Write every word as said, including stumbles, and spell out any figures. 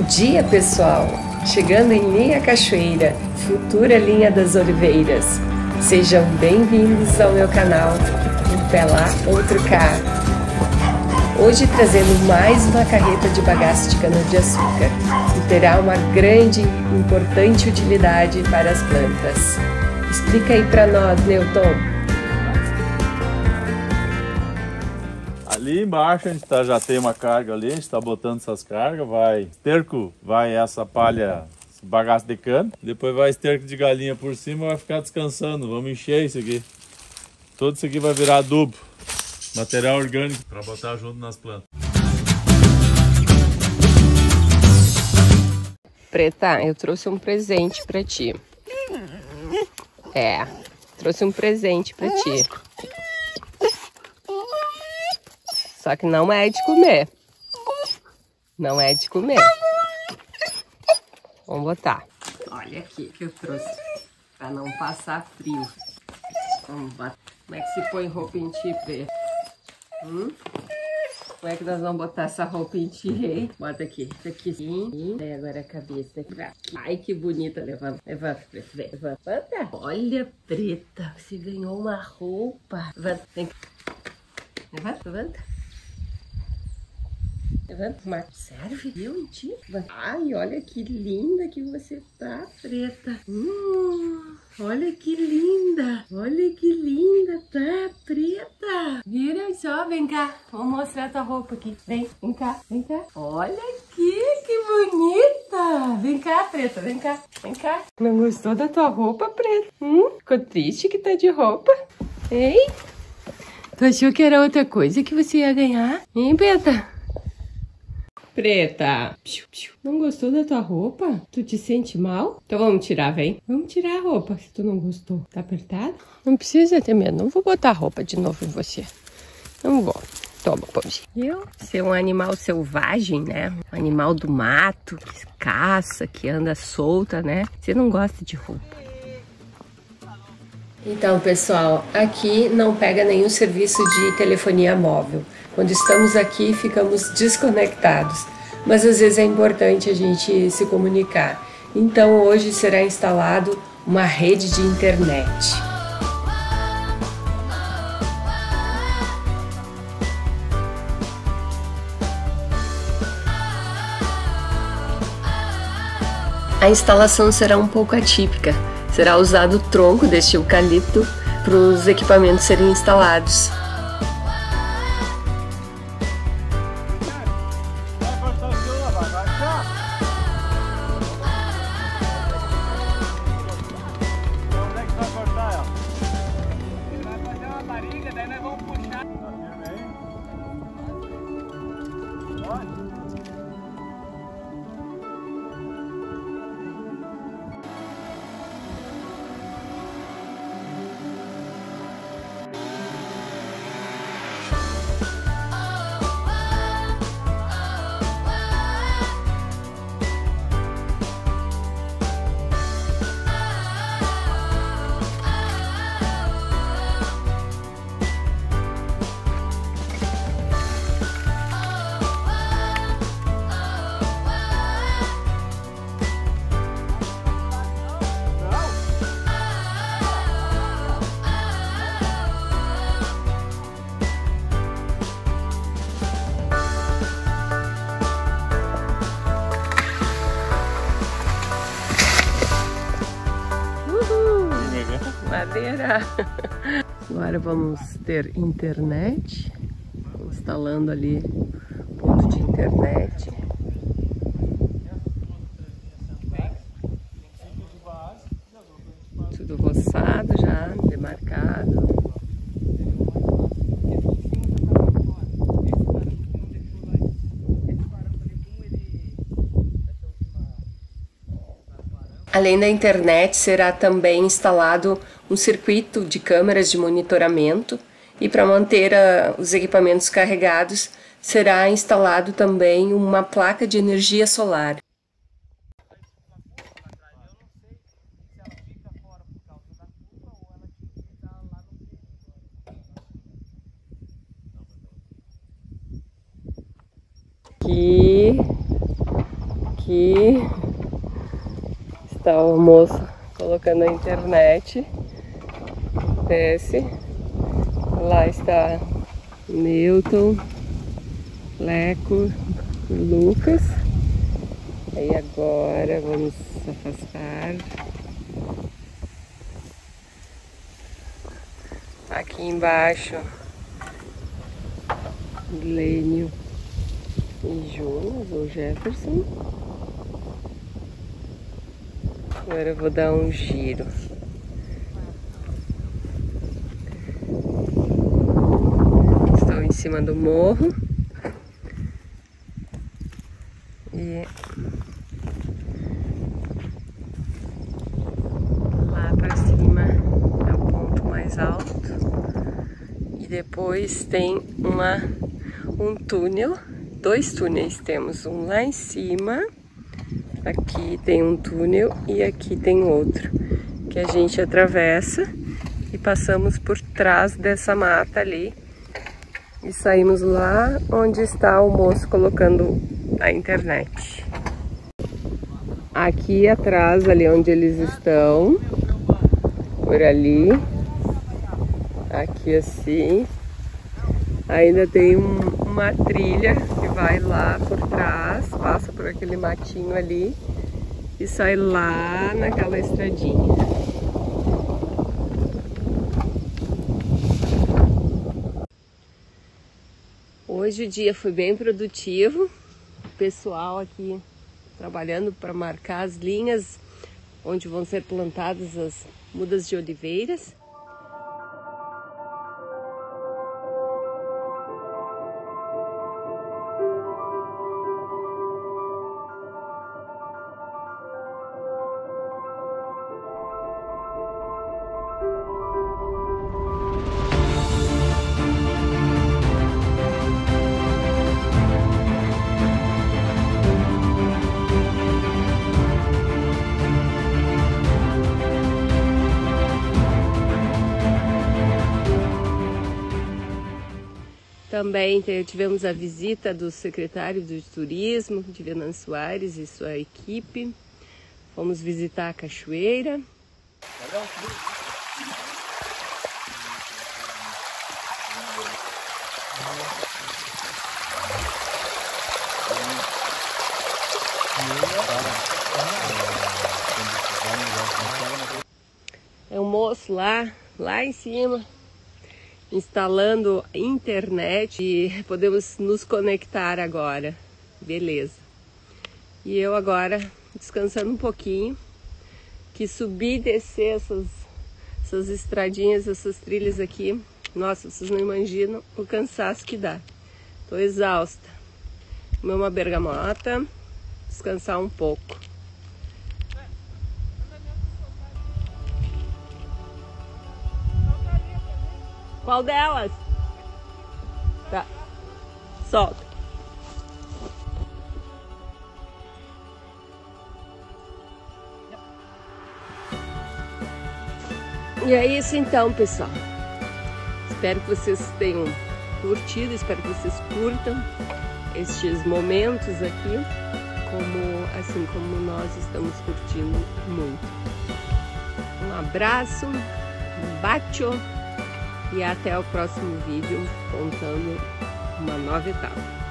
dia, pessoal! Chegando em Linha Cachoeira, futura Linha das Oliveiras. Sejam bem-vindos ao meu canal Um Pé Lá, Outro Cá. Hoje trazendo mais uma carreta de bagaço de cana-de-açúcar, que terá uma grande e importante utilidade para as plantas. Explica aí para nós, Newton. Ali embaixo a gente tá, já tem uma carga ali, a gente está botando essas cargas, vai esterco, vai essa palha, esse bagaço de cana, depois vai esterco de galinha por cima, vai ficar descansando, vamos encher isso aqui. Tudo isso aqui vai virar adubo, material orgânico para botar junto nas plantas. Preta, eu trouxe um presente para ti. É, trouxe um presente para ti. Só que não é de comer. Não é de comer. Vamos botar. Olha aqui que eu trouxe. Pra não passar frio. Vamos botar. Como é que se põe roupa em ti, Preta? Hum? Como é que nós vamos botar essa roupa em ti, hein? Bota aqui. Isso aqui sim. Aí agora a cabeça aqui. Ai, que bonita. Levanta. Levanta, Preta. Levanta. Olha, Preta. Você ganhou uma roupa. Levanta. Vem cá. Levanta, levanta. Levanta, mas serve? Viu em ti? Ai, olha que linda que você tá, Preta. Hum, olha que linda. Olha que linda, tá, Preta. Vira só, vem cá. Vou mostrar tua roupa aqui. Vem, vem cá, vem cá. Olha aqui, que bonita. Vem cá, Preta, vem cá, vem cá. Não gostou da tua roupa, Preta? Hum, ficou triste que tá de roupa? Ei? Tu achou que era outra coisa que você ia ganhar? Hein, Preta? Preta, não gostou da tua roupa? Tu te sente mal? Então vamos tirar, vem. Vamos tirar a roupa se tu não gostou. Tá apertado? Não precisa ter medo, não vou botar a roupa de novo em você. Não vou. Toma, pãozinho. Eu ser um animal selvagem, né? Um animal do mato, que caça, que anda solta, né? Você não gosta de roupa. Então, pessoal, aqui não pega nenhum serviço de telefonia móvel. Quando estamos aqui, ficamos desconectados. Mas às vezes é importante a gente se comunicar. Então, hoje será instalado uma rede de internet. A instalação será um pouco atípica. Será usado o tronco deste eucalipto para os equipamentos serem instalados. Madeira. Agora vamos ter internet, instalando ali ponto de internet. Tudo roçado já, demarcado. Além da internet, será também instalado um circuito de câmeras de monitoramento e para manter uh, os equipamentos carregados, será instalado também uma placa de energia solar. Que Aqui está o moço colocando a internet. Desce. Lá está Newton, Leco, Lucas. Aí agora vamos afastar. Aqui embaixo, Lênio e Jonas ou Jefferson. Agora eu vou dar um giro. Estou em cima do morro. E lá para cima é o ponto mais alto. E depois tem uma, um túnel, dois túneis temos, um lá em cima, aqui tem um túnel e aqui tem outro, que a gente atravessa e passamos por trás dessa mata ali e saímos lá onde está o moço colocando a internet. Aqui atrás, ali onde eles estão, por ali, aqui assim, ainda tem um, uma trilha que vai lá por trás, passa por aquele matinho ali e sai lá naquela estradinha. Hoje o dia foi bem produtivo, o pessoal aqui trabalhando para marcar as linhas onde vão ser plantadas as mudas de oliveiras. Também tivemos a visita do secretário de Turismo, de Venâncio Soares e sua equipe. Fomos visitar a cachoeira. É um moço lá, lá em cima, instalando internet e podemos nos conectar agora. Beleza. E eu agora descansando um pouquinho, que subir e descer essas, essas estradinhas, essas trilhas aqui, nossa, vocês não imaginam o cansaço que dá. Tô exausta. Comer uma bergamota, descansar um pouco. Qual delas? Tá. Solta. E é isso então, pessoal. Espero que vocês tenham curtido, espero que vocês curtam estes momentos aqui, como, assim como nós estamos curtindo muito. Um abraço, um bacio. E até o próximo vídeo contando uma nova etapa.